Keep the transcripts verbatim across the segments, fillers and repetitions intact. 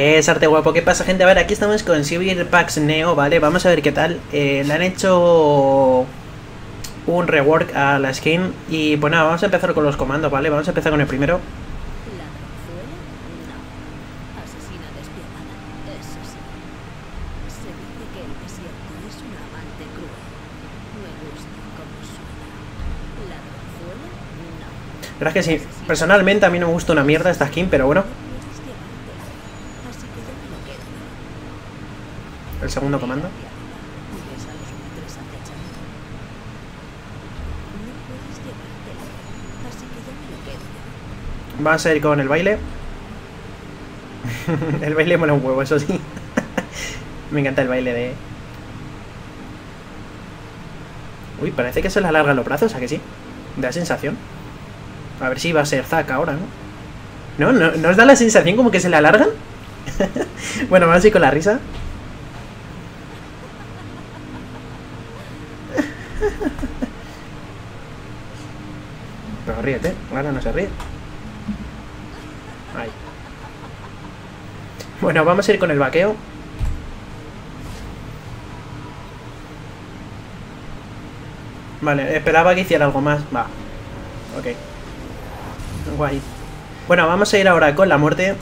Es arte guapo, ¿qué pasa, gente? A ver, aquí estamos con Civil Pax Neo, ¿vale? Vamos a ver qué tal. Eh, le han hecho un rework a la skin. Y pues nada, vamos a empezar con los comandos, ¿vale? Vamos a empezar con el primero. La verdad es que sí, personalmente a mí no me gusta una mierda esta skin, pero bueno. El segundo comando. Vamos a ir con el baile. El baile mola un huevo, eso sí. Me encanta el baile de... Uy, parece que se le alargan los brazos, ¿a que sí? Da sensación. A ver si va a ser Zack ahora, ¿no? ¿No? ¿No, ¿no os da la sensación como que se le alargan? Bueno, vamos a ir con la risa. Pero ríete, ahora no se ríe. Ahí. Bueno, vamos a ir con el vaqueo. Vale, esperaba que hiciera algo más. Va. Ok. Guay. Bueno, vamos a ir ahora con la muerte.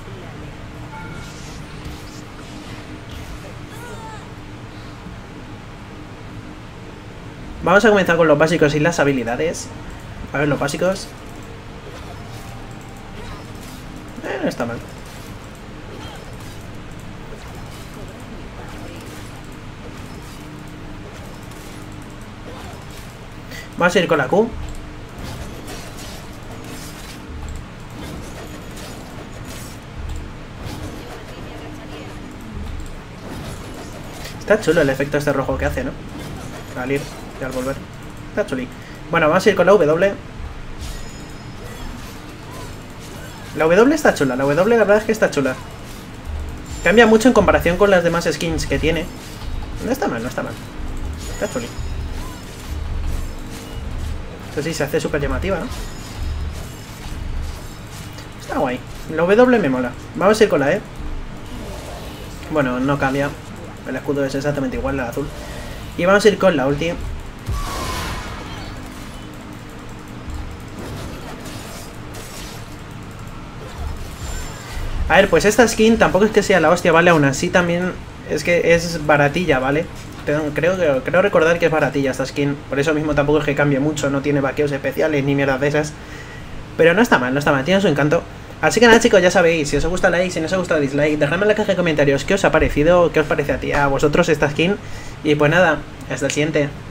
Vamos a comenzar con los básicos y las habilidades. A ver, los básicos. Eh, no está mal. Vamos a ir con la Q. Está chulo el efecto este rojo que hace, ¿no? Al ir y al volver. Está chuli. Bueno, vamos a ir con la W. La W está chula. La W la verdad es que está chula. Cambia mucho en comparación con las demás skins que tiene. No está mal, no está mal. Está chuli. Eso sí, se hace súper llamativa, ¿no? Está guay. La W me mola. Vamos a ir con la E. Bueno, no cambia. El escudo es exactamente igual al azul. Y vamos a ir con la ulti. A ver, pues esta skin tampoco es que sea la hostia, ¿vale? Aún así también es que es baratilla, ¿vale? Creo, creo, creo recordar que es baratilla esta skin. Por eso mismo tampoco es que cambie mucho. No tiene vaqueos especiales ni mierdas de esas. Pero no está mal, no está mal. Tiene su encanto. Así que nada, chicos, ya sabéis, si os gusta like, si no os gusta dislike, dejadme en la caja de comentarios qué os ha parecido, qué os parece a ti, a vosotros esta skin. Y pues nada, hasta el siguiente.